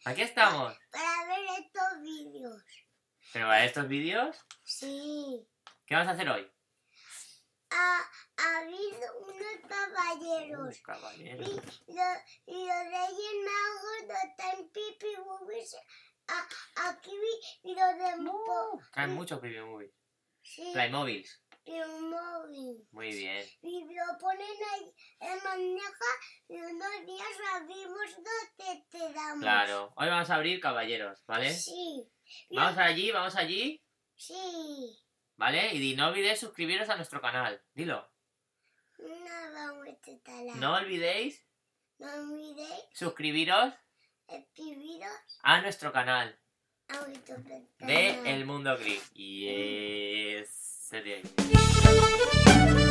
Aquí estamos. Para ver estos vídeos. ¿Pero para estos vídeos? Sí. ¿Qué vamos a hacer hoy? Ha habido unos caballeros. Caballeros. Y los Reyes Magos no están Pipi Movies. Aquí vi los de Traen muchos Playmobil. Sí. Playmobiles. Móvil. Muy bien. Y lo ponen ahí en bandeja y unos días abrimos donde te damos. Claro. Hoy vamos a abrir caballeros, ¿vale? Sí. Vamos allí. Sí. ¿Vale? Y no olvidéis suscribiros a nuestro canal. Dilo. No vamos a estar. No olvidéis No olvidéis suscribiros escribiros a nuestro canal a nuestro canal de El Mundo Geek. Yes. Sería ahí.